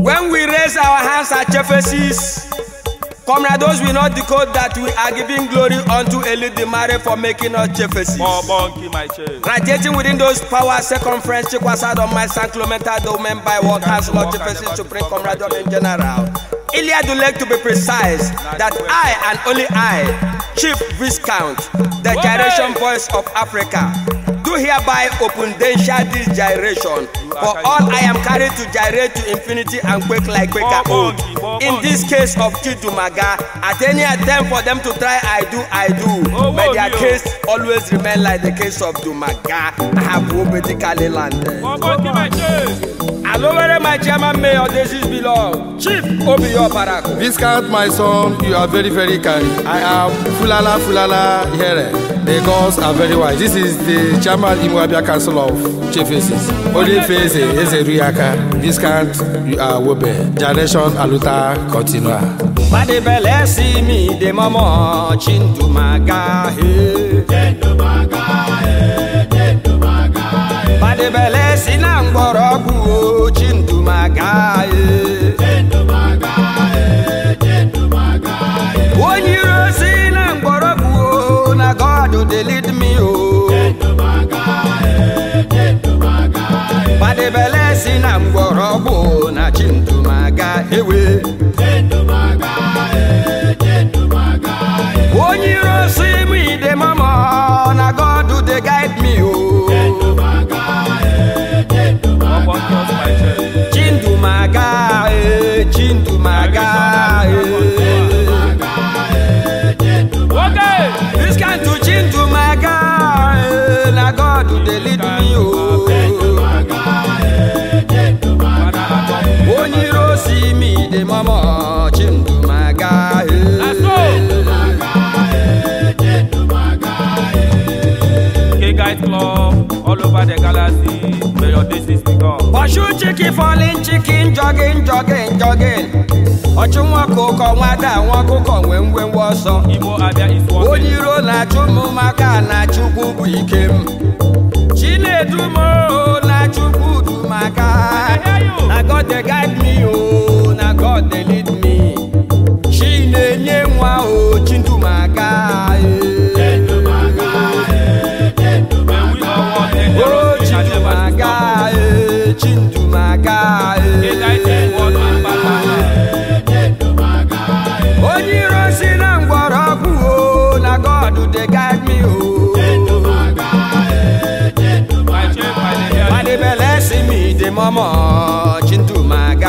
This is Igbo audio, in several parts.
When we raise our hands at Ephesus, comrades will not decode that we are giving glory unto Elidimare for making us Ephesus. Radiating within those powers, circumference, Chikwasad on my San Clemental domain by what has Lord Ephesus Supreme Comrade in general. Iliad would like to be precise that I and only I, Chief Viscount, the gyration voice of Africa, do hereby opundential this gyration. For all I am carried to gyrate to infinity and quake like Quaker old. In this case of Chidumaga, at any attempt for them to try I do. But their case always remain like the case of Dumaga. I have prophetically landed. Hello, my chairman mayor, this is below. Chief Obiyo Parako. Viscount, my son, you are very, very kind. I am Fulala here. The gods are very wise. This is the chairman Imwabia Council of Chiefs. Only face is a Riaka. Viscount, you are Wobe. Generation Aluta continua. Bade bele si mi de mama Chindumaga. Bade bele si nangorogu Chindumaga. When you see nangorogu na God they lead me Bade bele si nangorogu na Chindumaga. When you see me the mama na God do they guide me Chindumaga, Chindumaga. Okay, this kind to Chindumaga, na God do they lead me When you see me the mama Chindumaga. Guys Club all over the galaxy, may your days be gone. Washu chicken falling, chicken jogging. Ochumwako wada wako when was on. Ibo Abia is one. Oniro na chumumaka na chubu ikem. Chine dumo na chubu dumaka. Na God they guide me na God they lead me. Chine nyemwa Chindumaga. Chindumaga, Oniro sinangwarabu na God do they guide me Bade bele si mi de mama Chindumaga.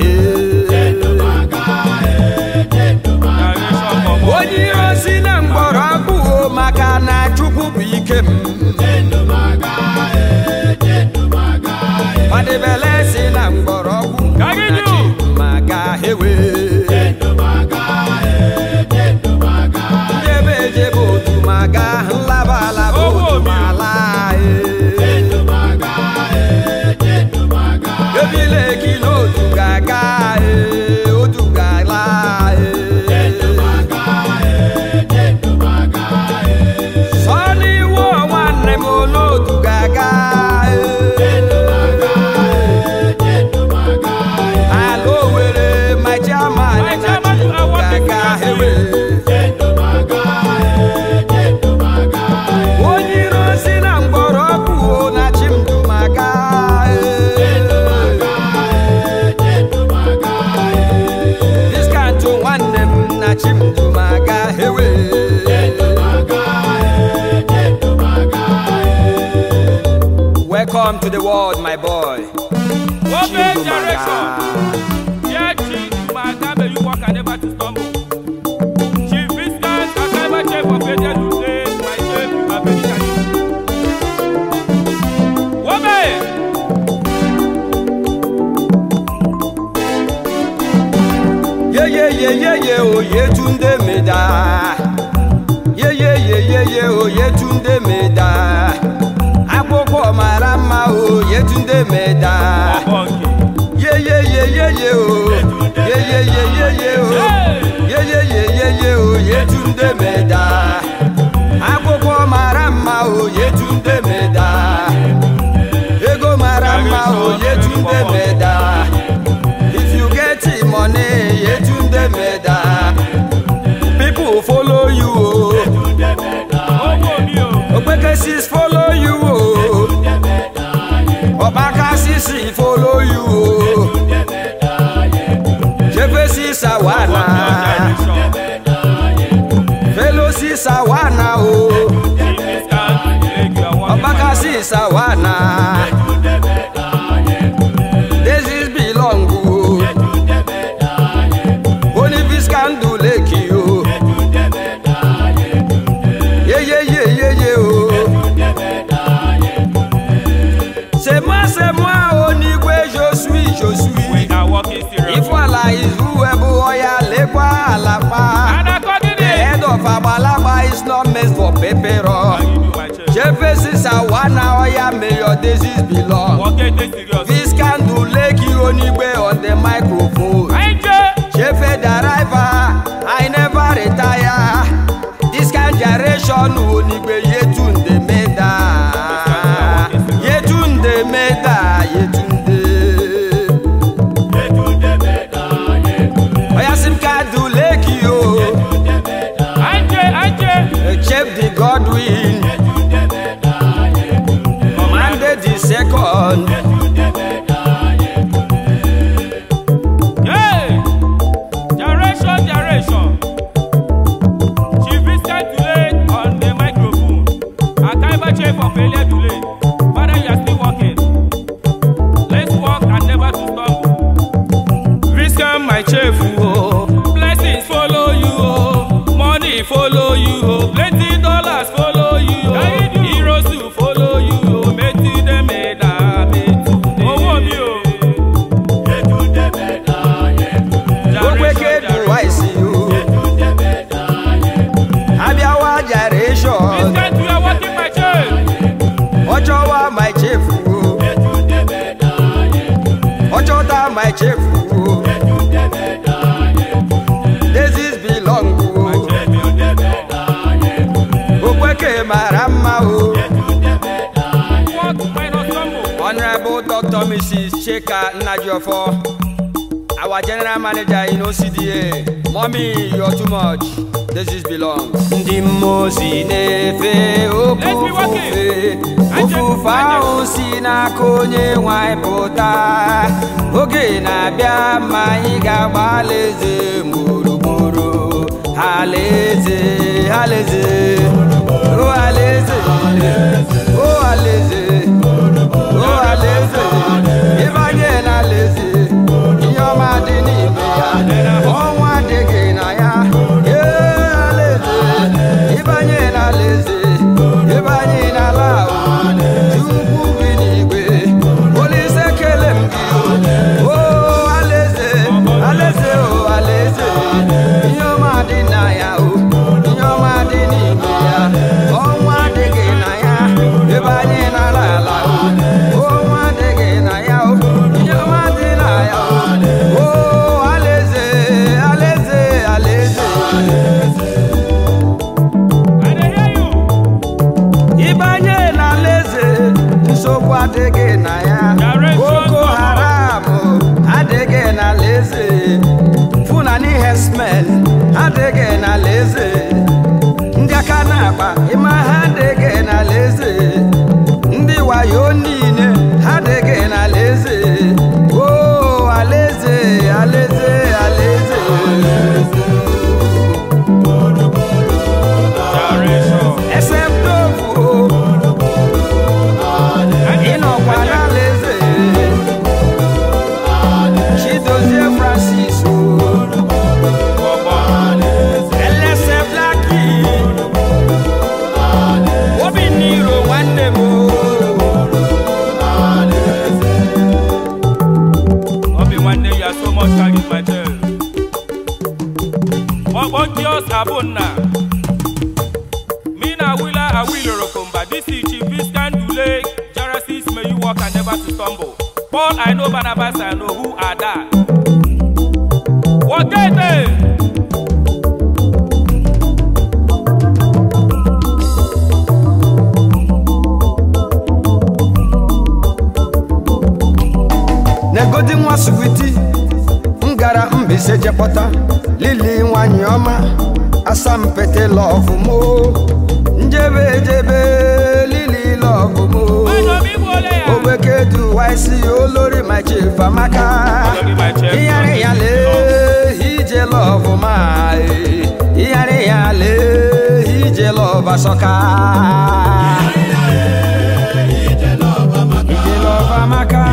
Oniro sinangwarabu makana chubu ikem. Bade bele si nangwarabu na Chindumaga. Jebo Dumaga, lava Dumala. Yobile kilo Dugaga, Odugala. Sonny one mono Dugaga. Hello, my German, Dugaga. Welcome to the world, my boy. Open generation. Yeah, Chindumaga, may you walk and never to stumble. Chief Viscount, I never check for failure to say, my chef, you are very kind. Woman! Yeah, oh, yeah, tunde meda. Yeah, oh, yeah, tunde meda. Akoko marama oh yetunde meda. Yeah oh. Yeah oh yetunde meda. Akoko marama oh yetunde meda. Ego marama oh yetunde meda. If you Sawana. Veloci Sawana, oh. Obakasi Sawana. This is belong, oh. Only this can do like you. Yeah, oh. C'est moi, Onigwe, je suis. We are working serious. If Allah is whoever oya lekwa alapa. The head of Abalaba is not meant for pepero. Jefferson Sawana oya may your disease belong. This can do like you Onigwe on the microphone. Jefe the driver, I never retire. This kind generation Onigwe yetunde meda. Yetunde. Chef the Godwin commanded the second. Hey! Generation. Chief Vincent Dule on the microphone. Akaiba Chief of Elia Dule. Father, you are still working. Let's walk and never to stumble. Vincent, my chief, oh. Blessings follow you, oh. Money follow you, oh. Plenty dollars follow you, oh. Heroes to follow you, oh. Meti de meda, meti de. Oh, me, oh. Generation. You are working my chief. Ochowa my chief. Ochota my chief. This is belong. Okweke marama. Honorable Dr. Mrs. Cheka Najofo, our general manager in OCDA. Mommy, you're too much. This is belong. Ndimozi nefe okufe ofufa osi na konye waipota oge na bia mai gbaleze murumuru haleze o haleze ibanye na leze nyoma dini beya onwa dege na ya Ibanye na lao Chukwu binigwe Olise kele mbiyo Oh aleze Nyoma di na ya Nyoma di ni ya Onwa dege na ya Ibanye na lala Onwa dege na ya Nyoma di na ya Oh aleze Ibanye na leze nsogbu adịghị na ya Boko Haram adịghị na leze Fulani herdsmen adịghị na leze ndị aka na-akpa ịma ha adịghị na leze ndị wayo niile adịghị na leze Oh aleze Abonna. Mina Willa Awilo Rokomba. This is Chief Vincent Dule. Jarasis, may you walk and never to stumble. Paul, I know Barnabas, I know who are that. What get it? Negodi nwa suwiti ngara mbise jepota lili nwanyi ọma asampete love mo njebe lili love mo obekedu waisi olori my chief amaka iyare yale ije love love soccer. Ije love amaka.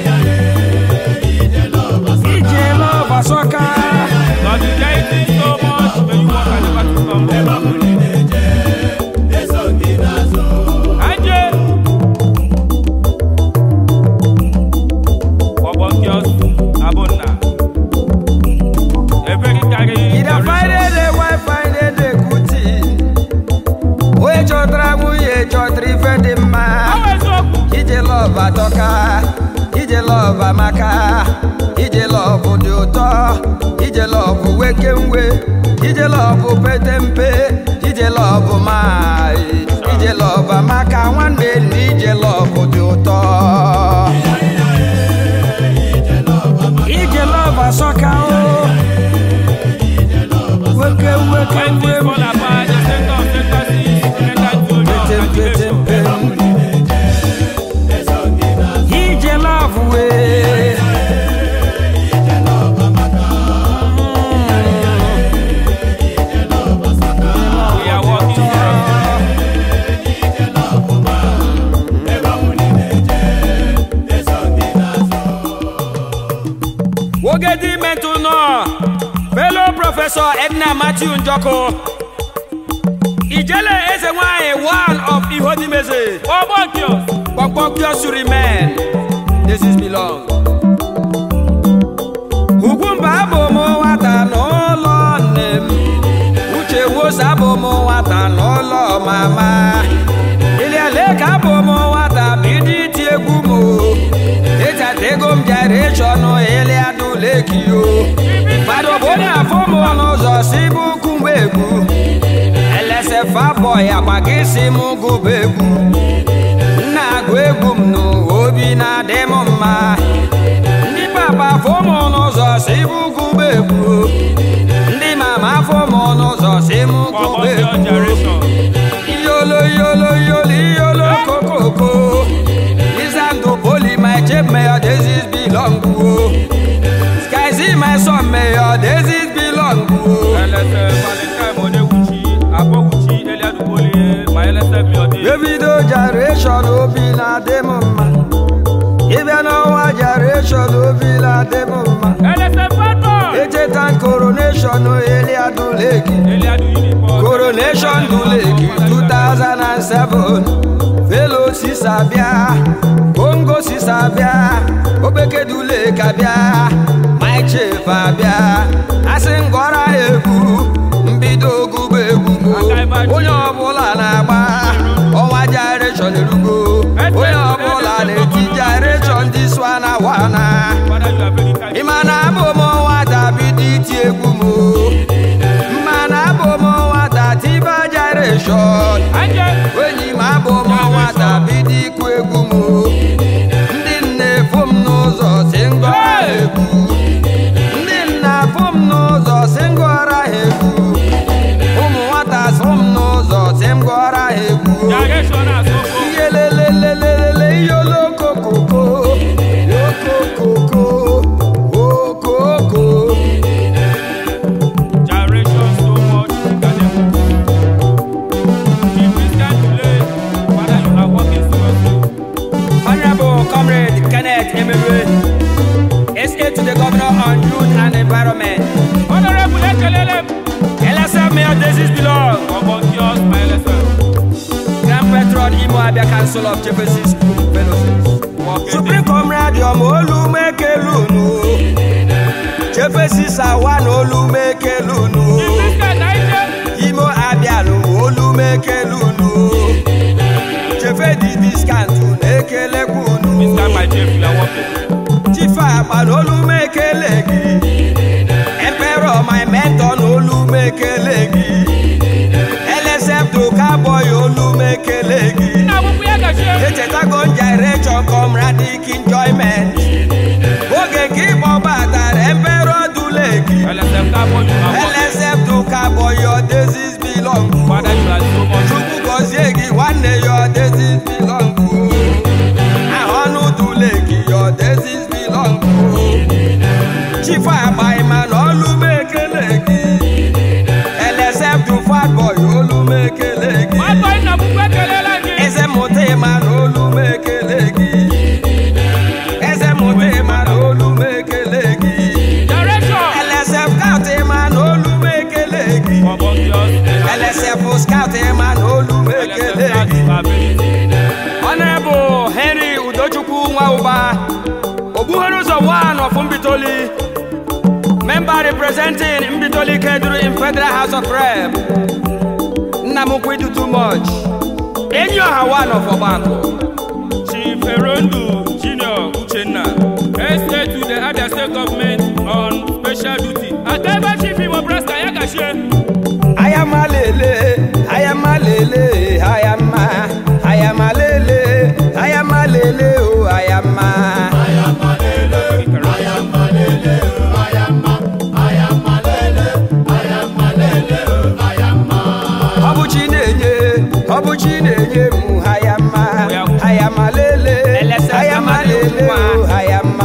Ije love soccer. God is dating so much when you walk and never to come. Anje. Obonkios abonna. Every carry. Ida find the wife, find the kuti. We chotramu ye chotri fendi ma. Ije love atoka. Ije love amaka. Ije love duto. Ije love wekemwe. Ije love petempe. Ije love mai. Ije love amaka one day. Ije love duto. Ije love asoka o. Wekemwe. Fall apart, the center of fantasy, Ije love we. we are walking here. Wogedi Mentuno, fellow Professor Edna Matthew Njoko. Ijele Ezenwaye, one of Ihodimeze. Obonkios to remain. This is belong. Ugumba bomo wata no lo nem. Uche wosa bomo wata no lo mama. Ilialeka bomo wata bidi tiegumo. Eta tegom generation no eliadu lekio. Fado bonya fomo no zo sibu kumbegu. LSF boy apagisi mugu begu. Na gwegum no obi na demoma. Ndi papa fomo no zo sibu kumbegu. Ndi mama fomo no zo sibu kumbegu. Yolo yolo yoli yolo kokoko. Lizando poli my chip mayor disease belong to. Sky see my son mayor disease belong to. Davido generation obi na demoma. Even our generation obi na demoma. Ejetan coronation no Eliadu Leki. Coronation to Leki 2007. Velo Sisabia, Congo Sisabia, Obeke Dule Kabia, my chief Abia, Asingora Ebu, Mbido Gubebu, Oyo Bola Naba, Owa generation Rugo, Oyo Bola Leti generation this one Awana, Imana Bomo Wata Biditi Egumo, Imana Bomo Wata Tiba generation, when you Mabomo Wata Bidi Kwegumo, Ndine Fum Nozo Singora Ebu, Ndina Fum Nozo Singora Ebu, Wata Fum Nozo Singora Ebu, Yelelelelele Yolo Kokoko, Yoko Koko, Okoko. Generation so much bigger than Chief Christian Dule, Father, you are working seriously. Honorable Comrade Kenneth Emery, SA to the Governor on Youth and Environment. Honorable Ekelele, LSF Mayor Disease belong. Obonkios, my lesson. Grand Patron Imo Abia Council of Jefferson School Fellowships. Supreme Comrade Yomolu Mekelunu. Jefferson Sawan Olu Mekelunu. Imo Abia Olu Mekelunu. Jefferson Biscantu Nekelekunu. Mr. My chief, you are working. Chifa Manolu Mekelegi. Emperor my mentor Olu Mekelegi. LSF to Cowboy Olu Mekelegi. Echetagon generation comradic enjoyment. Oge keep on batter Emperor Dulegi. LSF to Cowboy your disease belong. Father, you are so much. Chuku Koziegi one day your disease belong. Ahonu Dulegi your disease belong. Chifa by man Olu Mekelegi. LSF to Fat Boy Olu Mekelegi. member representing Mbitoli Keduru in Federal House of Rep. Namukwe do too much. Enyo Hawan of Obako. Chief Erondu Junior Uchenna, SA to the other state government on special duty. Akaiba Chief Imobraska Yakashe. I am a lele, I am a lele, I am a lele, I am a lele, oh, I am a lele, I am a lele, I am a lele, I am a lele, I am a Obuchineye, I am a lele, I am a lele, I am a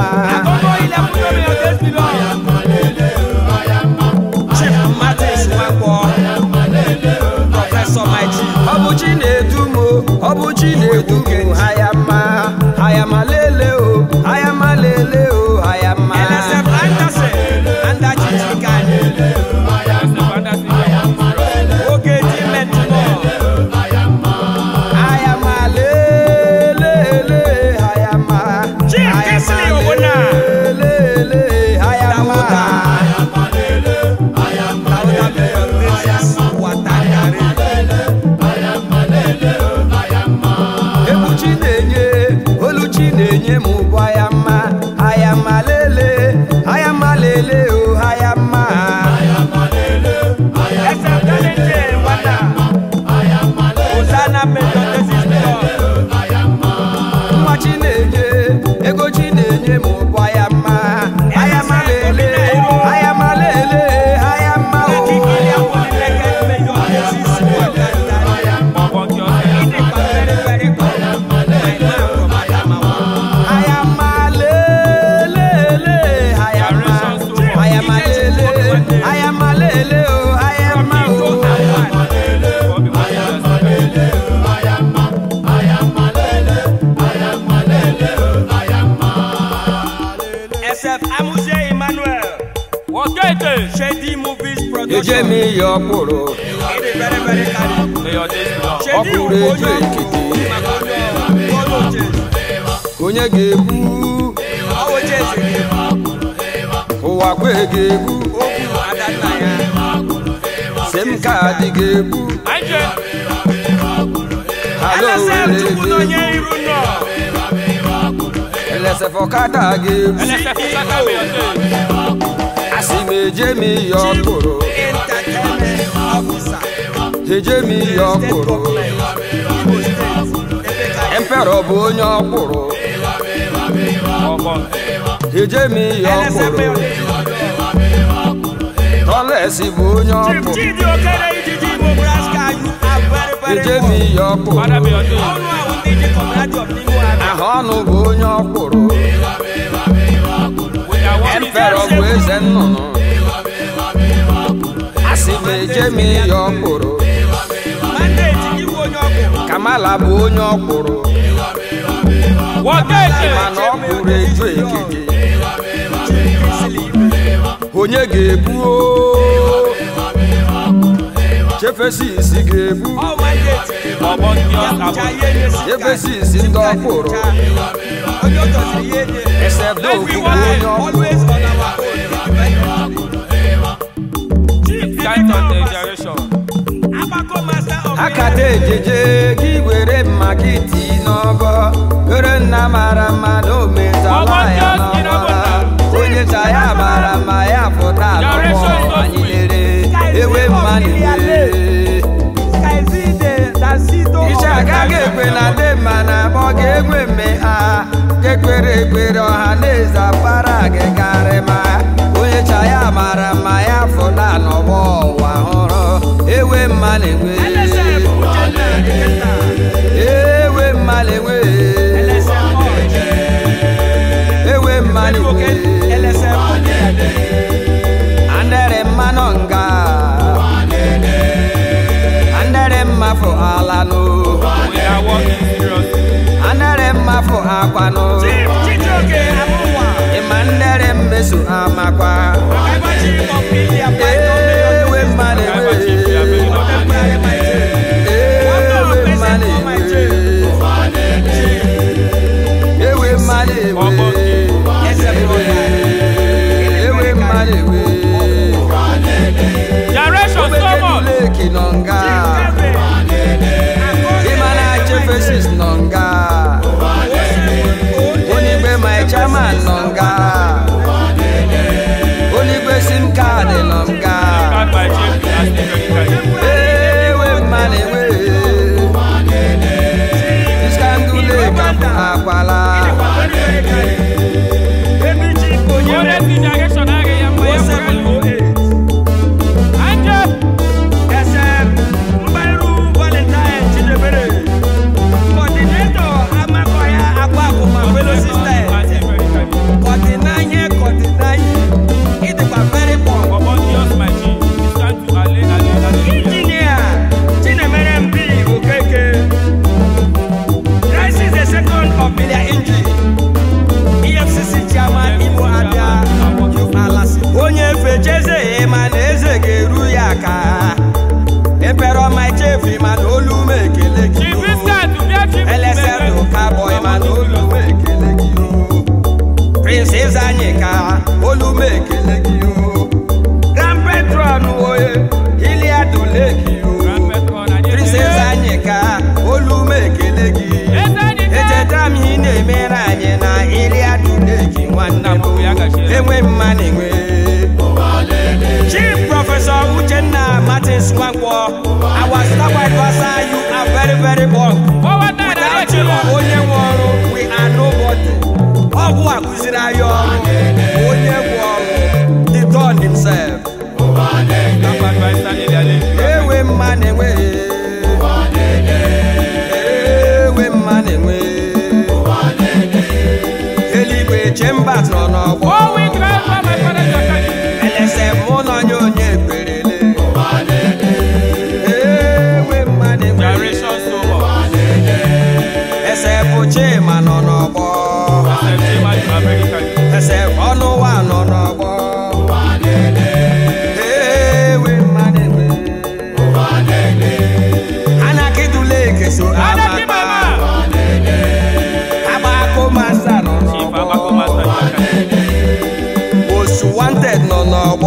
Chief Martins Makwo, Professor Mighty, Obuchinedumo, I am a lele, I am a lele, I am a LSF Anderson, and that is okay, I am a lele, I am a Chief Kisley Owona, I am a Oluchinenye mu ayama, ayama lele, ayama lele, oh ayama, ayama lele, ayama lele, ayama lele, Osana Methodist ayama, Mwachinenye, Ego Chinenye mu ayama, ayama lele, ayama lele, ayama oh. Shady Movies Production. Ejemi Yokoro. Very Shady Onye gebu. Owa kwe gebu. Semka di gebu. Hello, LSF Okada gebu. Ejemi Yokoro, Ejemi Yokoro, Emperor Bonyo Koro, Ejemi Yokoro, Tolesi Bonyo Koro, Ejemi Yokoro, Ahonu Bonyo Koro, Emperor Wezenno. Ejemi Yokoro, Kamala Bonyo Koro, Manokuru Eju Ekiti, Onye gebu, Chefesi isi gebu, Chefesi isi ndokoro, Except Doku Bonyo Koro. Akate jeje kiwere makiti nobo Gere na marama no metala ya nobo Onye chaya marama ya fota nobo Anyilere ewe manile Isha kagekwe na dema na boge egwe me a Gekwere kwere ohaneza para gegarema Onye chaya marama ya fota nobo wahoro Ewe malewe Ewe malewe Ewe malewe Andere manonga Andere mafo alano Andere mafo akwano Imandere mbesu amakwa Ewe malewe Ewe malewe mekele gị o. Grand Patron oye Iliad Leki o. Princess Anyika olu mekele gị. Echeta m ihe na-emere anyị na Iliad Leki nwanne m enwe mmanụ enwe. Chief Professor Uchenna Martins Nwankwo, our staff advisor, you are very very bon. Without you onye nwe ọrụ we are nobody. Ọgwụ akụziri anyị ọrụ onye nwe ọrụ the God himself. Ewe mmanụ enwe. Ewe mmanụ enwe. Eluigwe Chambers nọ n'ọgbọ. Elese mụ nọ nye onye ekperele. Ewe mmanụ enwe. Ese bụ Chima nọ n'ọgbọ. Ese ọnụ ụwa nọ n'ọgbọ. Ewe mmanụ enwe. Anakidule keso amaka. Abako masa nọ n'ọgbọ. Osu wanted nọ n'ọgbọ.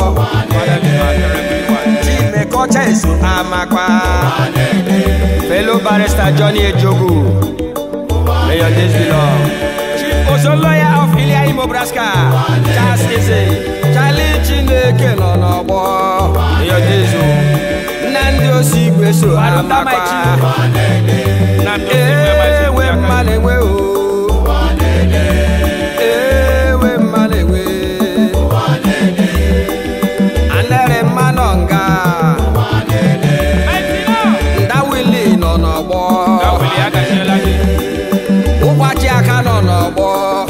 Chimekocha eso amakwa. Fellow barrister Johnny Ejogu. May your days be long. Chief Osoloya of Ilia Imo Nebraska. Charles Eze. Charlie Chineke nọ n'ọgbọ. May your days o. Nnamdi Osigwe so amakwa. Ewe mmanụ enwe o. Ewe mmanụ enwe. Anere mmanụ nga. Ndawili nọ n'ọgbọ. Ụbọchị aka nọ n'ọgbọ.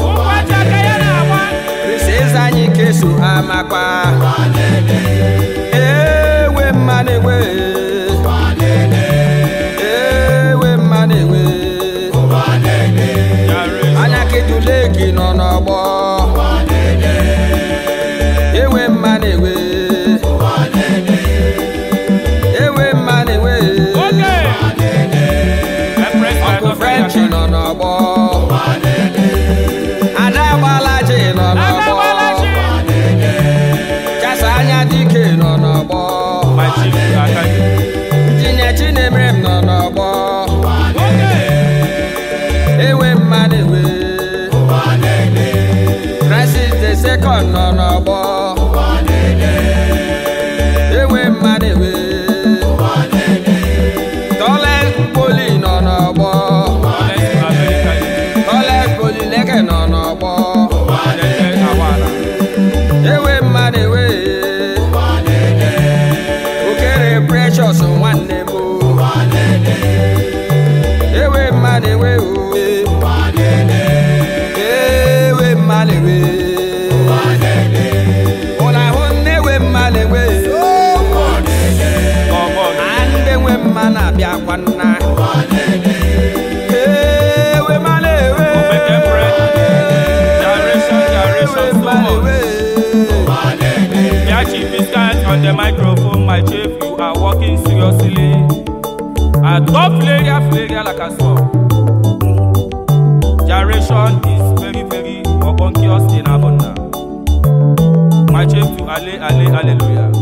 Princess Anyika so amakwa. Ewe mmanụ enwe. Ewe mmanụ enwe. Anakiduleki nọ n'ọgbọ. Ewe mmanụ enwe. Ewe mmanụ enwe. Ọkụ French nọ n'ọgbọ. Ada Agbalaji nọ n'ọgbọ. Chasa Anya Dike nọ n'ọgbọ. Injinia Chinemerem nọ n'ọgbọ. Ewe mmanụ enwe. Francis the second nọ n'ọgbọ. Ewe mmanụ enwe. Toilet Poli nọ n'ọgbọ. Toilet Poli Leke nọ n'ọgbọ. Ewe mmanụ enwe. Okere Precious nwanne m o. Ewe mmanụ enwe o. Ewe mmanụ enwe. Ụna hụ nnewe mmanụ enwe. Ande nwe mmanụ abịakwa nna. Ewe mmanụ enwe. On the microphone, my chief, you are working seriously. A top player like I saw. Generation is very, very obunkious in Abunda. My chief to hallelujah.